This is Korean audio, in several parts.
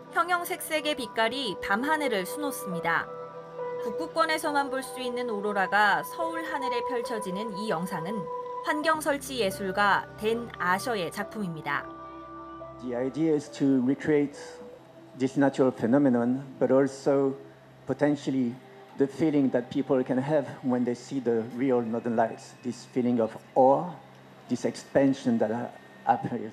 형형색색의 빛깔이 밤하늘을 수놓습니다. 북극권에서만 볼 수 있는 오로라가 서울 하늘에 펼쳐지는 이 영상은 환경설치 예술가 댄 아셔의 작품입니다. The idea is to recreate this natural phenomenon, but also potentially the feeling that people can have when they see the real northern lights, this feeling of awe, this expansion that appears.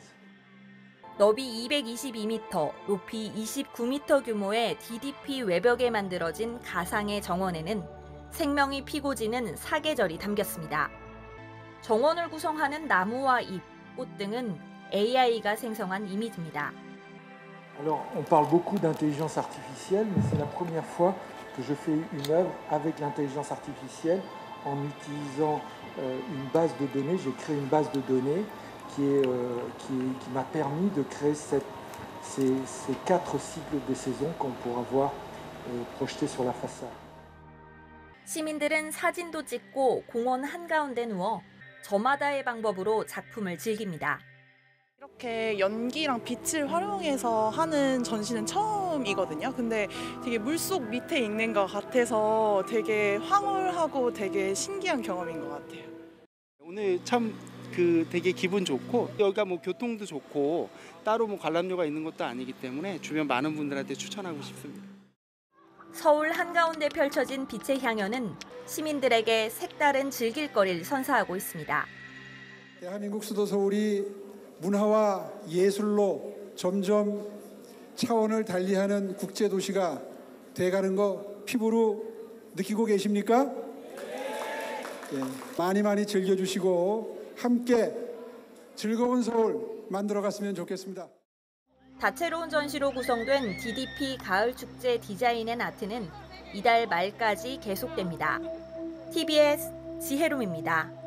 너비 222m, 높이 29m 규모의 DDP 외벽에 만들어진 가상의 정원에는 생명이 피고 지는 사계절이 담겼습니다. 정원을 구성하는 나무와 잎, 꽃 등은 AI가 생성한 이미지입니다. Alors, on parle beaucoup d'intelligence artificielle, mais c'est la première fois que je fais une œuvre avec l'intelligence artificielle en utilisant une base de données. J'ai créé une base de données qui m'a permis de créer ces 4 cycles de saison qu'on pourra voir projetés sur la façade. 시민들은 사진도 찍고 공원 한가운데 누워 저마다의 방법으로 작품을 즐깁니다. 이렇게 연기랑 빛을 활용해서 하는 전시는 처음이거든요. 근데 되게 물속 밑에 있는 것 같아서 되게 황홀하고 되게 신기한 경험인 것 같아요. 오늘 참 되게 기분 좋고 여기가 뭐 교통도 좋고 따로 뭐 관람료가 있는 것도 아니기 때문에 주변 많은 분들한테 추천하고 싶습니다. 서울 한가운데 펼쳐진 빛의 향연은 시민들에게 색다른 즐길거리를 선사하고 있습니다. 대한민국 수도 서울이 문화와 예술로 점점 차원을 달리하는 국제도시가 돼가는 거 피부로 느끼고 계십니까? 예, 많이 즐겨주시고 함께 즐거운 서울 만들어갔으면 좋겠습니다. 다채로운 전시로 구성된 DDP 가을축제 디자인 앤 아트는 이달 말까지 계속됩니다. TBS 지혜롬입니다.